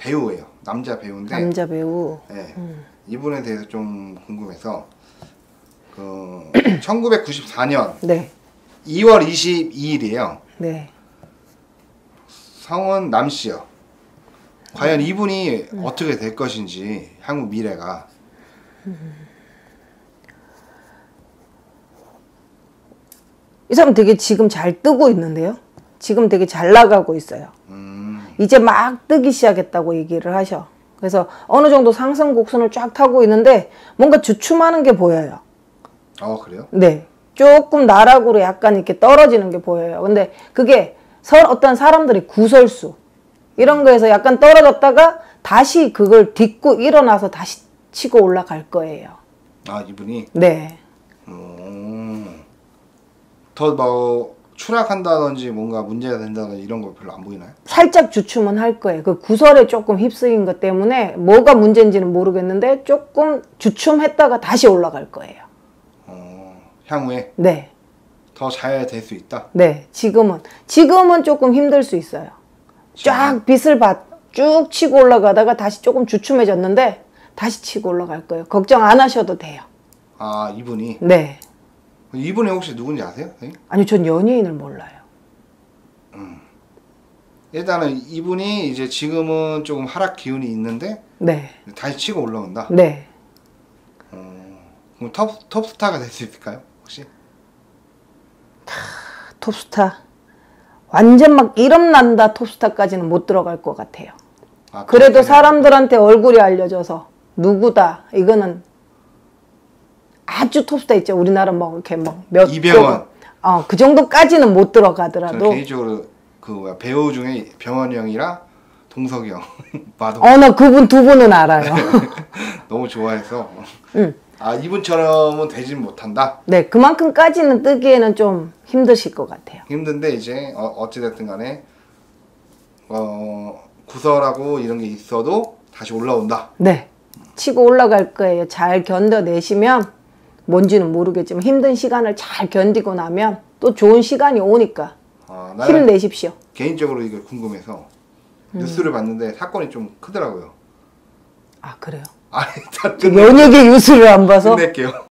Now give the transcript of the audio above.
배우예요. 남자 배우인데. 남자 배우. 네. 이분에 대해서 좀 궁금해서 그 1994년 네. 2월 22일이에요. 네. 성은 남씨요. 과연 이분이 어떻게 될 것인지 향후 미래가. 이 사람 되게 지금 잘 뜨고 있는데요. 지금 되게 잘 나가고 있어요. 이제 막 뜨기 시작했다고 얘기를 하셔. 그래서 어느 정도 상승 곡선을 쫙 타고 있는데 뭔가 주춤하는 게 보여요. 그래요? 네. 조금 나락으로 약간 이렇게 떨어지는 게 보여요. 근데 그게 어떤 사람들이 구설수 이런 거에서 약간 떨어졌다가 다시 그걸 딛고 일어나서 다시 치고 올라갈 거예요. 이분이? 네. 더 뭐 추락한다든지 뭔가 문제가 된다든지 이런 거 별로 안 보이나요? 살짝 주춤은 할 거예요. 그 구설에 조금 휩쓰인 것 때문에 뭐가 문제인지는 모르겠는데 조금 주춤했다가 다시 올라갈 거예요. 향후에? 네. 더 잘 될 수 있다? 네. 지금은 조금 힘들 수 있어요. 쫙 빛을 쭉 치고 올라가다가 다시 조금 주춤해졌는데 다시 치고 올라갈 거예요. 걱정 안 하셔도 돼요. 이분이? 네. 이분이 혹시 누군지 아세요? 네? 아니, 전 연예인을 몰라요. 일단은 이분이 이제 지금은 조금 하락 기운이 있는데 네. 다시 치고 올라온다? 네. 그럼 톱스타가 될 수 있을까요? 혹시? 톱스타. 완전 막 이름 난다 톱스타까지는 못 들어갈 것 같아요. 그래도 사람들한테 얼굴이 알려져서 누구다. 이거는 아주 톱스타 있죠. 우리나라 뭐 이렇게 뭐 몇 이병헌. 그 정도까지는 못 들어가더라도. 저는 개인적으로 그 배우 중에 병헌이 형이랑 동석이 형 봐도 나 그분 두 분은 알아요. 너무 좋아해서. 이분처럼은 되진 못한다. 네, 그만큼까지는 뜨기에는 좀 힘드실 것 같아요. 힘든데 이제 어찌됐든 간에 구설하고 이런 게 있어도 다시 올라온다. 네, 치고 올라갈 거예요. 잘 견뎌내시면 뭔지는 모르겠지만 힘든 시간을 잘 견디고 나면 또 좋은 시간이 오니까 힘내십시오. 개인적으로 이걸 궁금해서 뉴스를 봤는데 사건이 좀 크더라고요. 그래요? 일단 연예계 뉴스를 안 봐서? 끝낼게요.